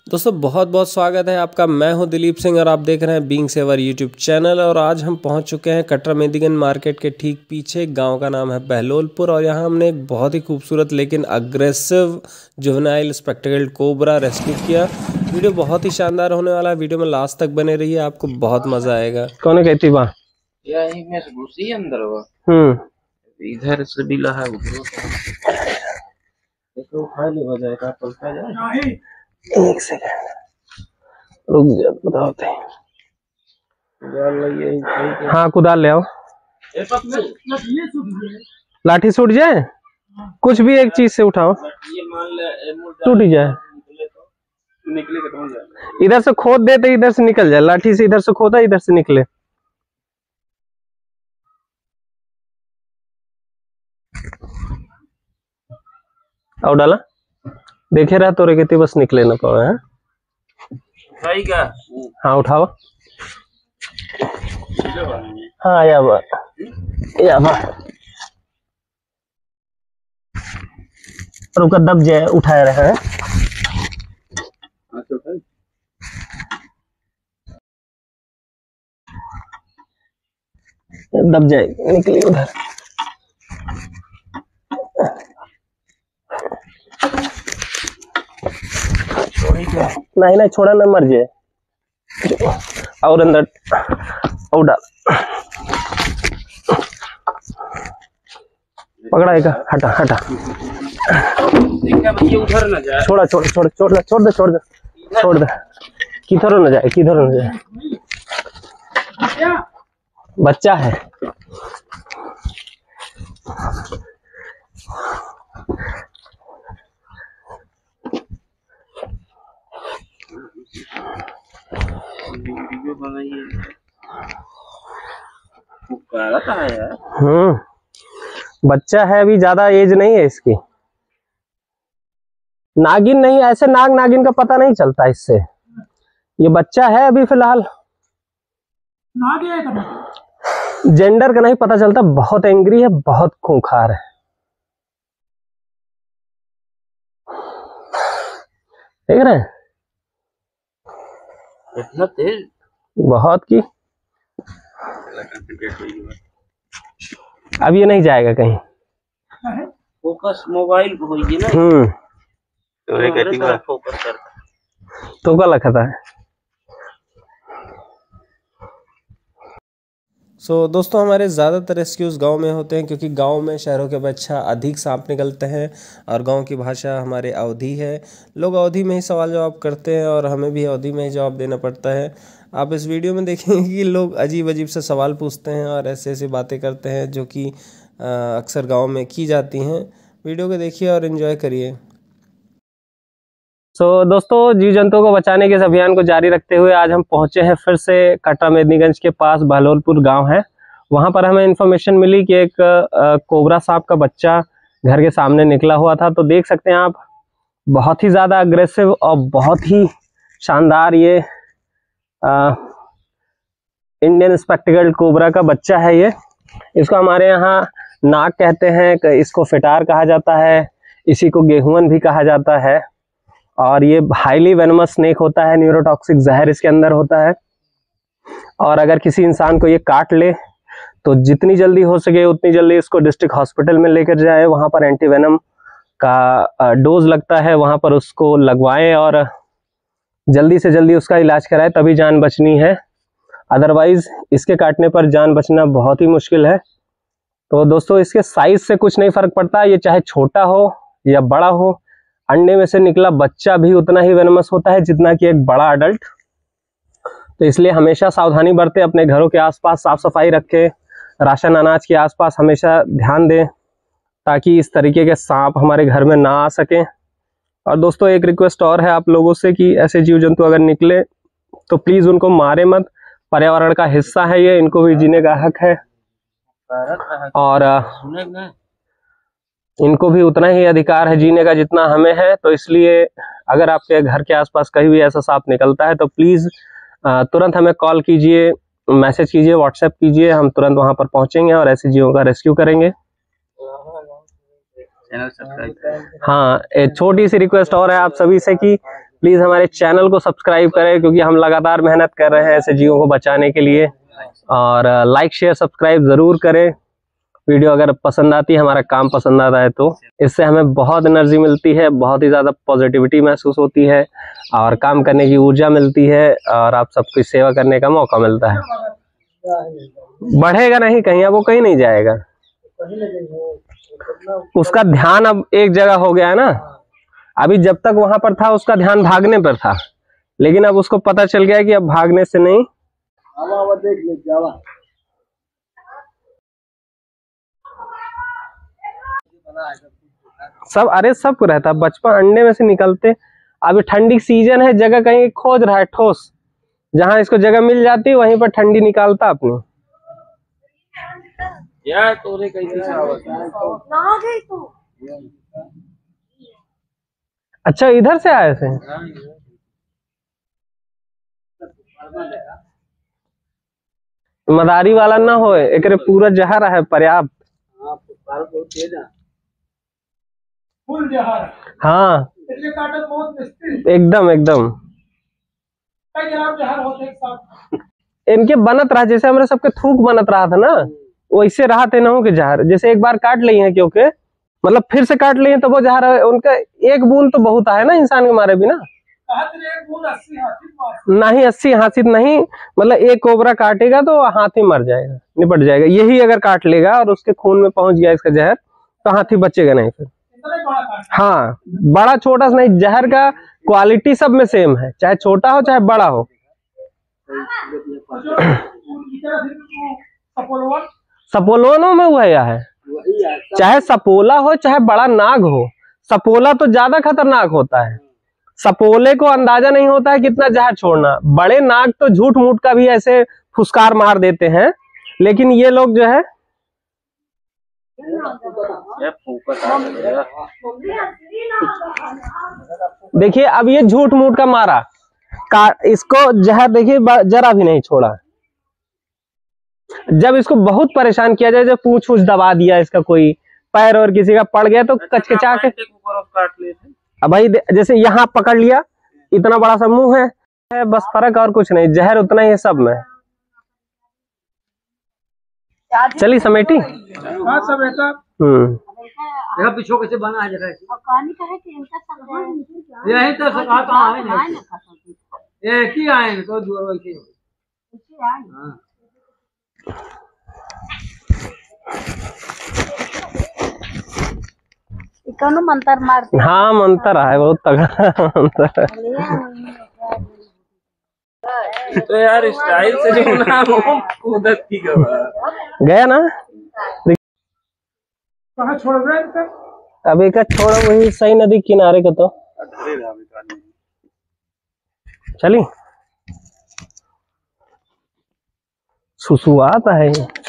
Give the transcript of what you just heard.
दोस्तों बहुत बहुत स्वागत है आपका। मैं हूं दिलीप सिंह और आप देख रहे हैं बीइंग सेवर यूट्यूब चैनल। और आज हम पहुंच चुके हैं कटरा मेहंदीगंज मार्केट के ठीक पीछे एक गांव का नाम है बहलोलपुर। और यहां हमने एक बहुत ही खूबसूरत लेकिन aggressive juvenile spectacled cobra rescue किया। वीडियो बहुत ही शानदार होने वाला है, वीडियो में लास्ट तक बने रहिए, आपको बहुत मजा आएगा। कौन कहती बा यही में घुसी अंदर हुआ इधर से भी लहा उधर देखो उठा ले बजाय का पलटा जाए। एक सेकंड रुक जा, बताते हैं। हाँ कुदाल ले आओ। लाठी छूट जाए, कुछ भी एक चीज से उठाओ, टूट जाए। इधर से खोद देते इधर से निकल जाए, लाठी से इधर से खोदा इधर से निकले। और डाला देखे रहा तोरे कहती बस निकले ना पाए। हाँ उठाओ। हाँ या रुका दब जाए, उठाए रहे हैं। दब जाए निकली उधर। नहीं नहीं छोड़ा ना, मर जाए। और अंदर और डाल, पकड़ाएगा। हटा हटा, उधर न जाए। छोड़ा छोड़ छोड़ छोड़ दे छोड़ दे छोड़ दे छोड़ दे। किधर न जाए, किधर न जाए। बच्चा है। वीडियो बनाइए। बच्चा है, अभी ज्यादा एज नहीं है इसकी। नागिन नहीं, ऐसे नाग नागिन का पता नहीं चलता इससे। ये बच्चा है अभी फिलहाल, जेंडर का नहीं पता चलता। बहुत एंग्री है, बहुत खूंखार है। देख रहे हैं इतना तेज, बहुत की। अब ये नहीं जाएगा कहीं। फोकस मोबाइल को होगी ना। फोकस करता तो क्या लखता है। दोस्तों हमारे ज़्यादातर रेस्क्यूज गांव में होते हैं, क्योंकि गांव में शहरों के अपेक्षा अधिक सांप निकलते हैं। और गांव की भाषा हमारे अवधी है, लोग अवधी में ही सवाल जवाब करते हैं और हमें भी अवधी में ही जवाब देना पड़ता है। आप इस वीडियो में देखेंगे कि लोग अजीब अजीब से सवाल पूछते हैं और ऐसे ऐसी बातें करते हैं जो कि अक्सर गाँव में की जाती हैं। वीडियो को देखिए और इन्जॉय करिए। दोस्तों जीव जंतुओं को बचाने के इस अभियान को जारी रखते हुए आज हम पहुंचे हैं फिर से कटरा मेहंदीगंज के पास बहलोलपुर गांव है। वहां पर हमें इन्फॉर्मेशन मिली कि एक कोबरा सांप का बच्चा घर के सामने निकला हुआ था। तो देख सकते हैं आप, बहुत ही ज़्यादा अग्रेसिव और बहुत ही शानदार ये इंडियन स्पेक्टिकल्ड कोबरा का बच्चा है। ये इसको हमारे यहाँ नाग कहते हैं, इसको फिटार कहा जाता है, इसी को गेहुअन भी कहा जाता है। और ये हाईली वेनमस स्नेक होता है, न्यूरोटॉक्सिक जहर इसके अंदर होता है। और अगर किसी इंसान को ये काट ले तो जितनी जल्दी हो सके उतनी जल्दी इसको डिस्ट्रिक्ट हॉस्पिटल में लेकर जाए। वहाँ पर एंटीवेनम का डोज लगता है, वहाँ पर उसको लगवाएं और जल्दी से जल्दी उसका इलाज कराएं, तभी जान बचनी है। अदरवाइज इसके काटने पर जान बचना बहुत ही मुश्किल है। तो दोस्तों इसके साइज से कुछ नहीं फर्क पड़ता, ये चाहे छोटा हो या बड़ा हो, अंडे में से निकला बच्चा भी उतना ही वेनमस होता है जितना कि एक बड़ा अडल्ट। तो इसलिए हमेशा सावधानी बरतें, अपने घरों के आसपास साफ सफाई रखें, राशन अनाज के आसपास हमेशा ध्यान दें ताकि इस तरीके के सांप हमारे घर में ना आ सकें। और दोस्तों एक रिक्वेस्ट और है आप लोगों से कि ऐसे जीव जंतु अगर निकले तो प्लीज़ उनको मारे मत। पर्यावरण का हिस्सा है ये, इनको भी जीने का हक है और इनको भी उतना ही अधिकार है जीने का जितना हमें है। तो इसलिए अगर आपके घर के आसपास कहीं भी ऐसा सांप निकलता है तो प्लीज़ तुरंत हमें कॉल कीजिए, मैसेज कीजिए, व्हाट्सएप कीजिए, हम तुरंत वहां पर पहुंचेंगे और ऐसे जीवों का रेस्क्यू करेंगे। हाँ, एक छोटी सी रिक्वेस्ट और है आप सभी से कि प्लीज हमारे चैनल को सब्सक्राइब करें, क्योंकि हम लगातार मेहनत कर रहे हैं ऐसे जीवों को बचाने के लिए। और लाइक शेयर सब्सक्राइब जरूर करें। वीडियो अगर पसंद आती है, हमारा काम पसंद आता है, तो इससे हमें बहुत एनर्जी मिलती है, बहुत ही ज़्यादा पॉजिटिविटी महसूस होती है और काम करने की ऊर्जा मिलती है और आप सबकी सेवा करने का मौका मिलता है। बढ़ेगा नहीं कहीं, अब वो कहीं नहीं जाएगा। उसका ध्यान अब एक जगह हो गया है ना। अभी जब तक वहां पर था उसका ध्यान भागने पर था, लेकिन अब उसको पता चल गया कि अब भागने से नहीं। सब अरे सब रहता, बचपन अंडे में से निकलते। अभी ठंडी सीजन है, जगह कहीं खोज रहा है ठोस, जहां इसको जगह मिल जाती वहीं पर ठंडी निकालता अपनी। यार तोरे कैसे अच्छा इधर से आए थे। मदारी वाला ना हो, एक पूरा जहर है पर्याप्त। हाँ एकदम एकदम इनके बनत रहा, जैसे हमारे सबके थूक बनत रहा था ना, वैसे रहा थे ना कि जहर जैसे एक बार काट ली है, क्योंकि मतलब फिर से काट लिए तो वो जहर उनका एक बूंद तो बहुत है ना इंसान के मारे भी ना। नहीं 80 हाथी नहीं, मतलब एक कोबरा काटेगा तो हाथी मर जाएगा, निपट जाएगा। यही अगर काट लेगा और उसके खून में पहुंच गया इसका जहर, तो हाथी बचेगा नहीं फिर। हाँ बड़ा छोटा नहीं, जहर का क्वालिटी सब में सेम है, चाहे छोटा हो चाहे बड़ा हो। सपोलोनो में वही है, चाहे सपोला हो चाहे बड़ा नाग हो। सपोला तो ज्यादा खतरनाक होता है, सपोले को अंदाजा नहीं होता है कितना जहर छोड़ना। बड़े नाग तो झूठ मूठ का भी ऐसे फुसकार मार देते हैं, लेकिन ये लोग जो है देखिए अब ये झूठ मूठ का मारा इसको जहर देखिए जरा भी नहीं छोड़ा। जब इसको बहुत परेशान किया जाए, जब पूंछ वूछ दबा दिया इसका, कोई पैर और किसी का पड़ गया तो कचकचा के अब भाई जैसे यहाँ पकड़ लिया, इतना बड़ा सा मुंह है, बस फर्क और कुछ नहीं, जहर उतना ही है सब में। चली समेटी पीछो कैसे बना है जगह यही तो एक ही आए तो कौन मंत्र मारते? हाँ मंत्र है, बहुत तगड़ा मंत्र। तो यार स्टाइल से जो ना कूदत की गया ना। कहाँ छोड़ रहे अभी का छोड़ा वही सही नदी किनारे का। तो चली सुसुआता है।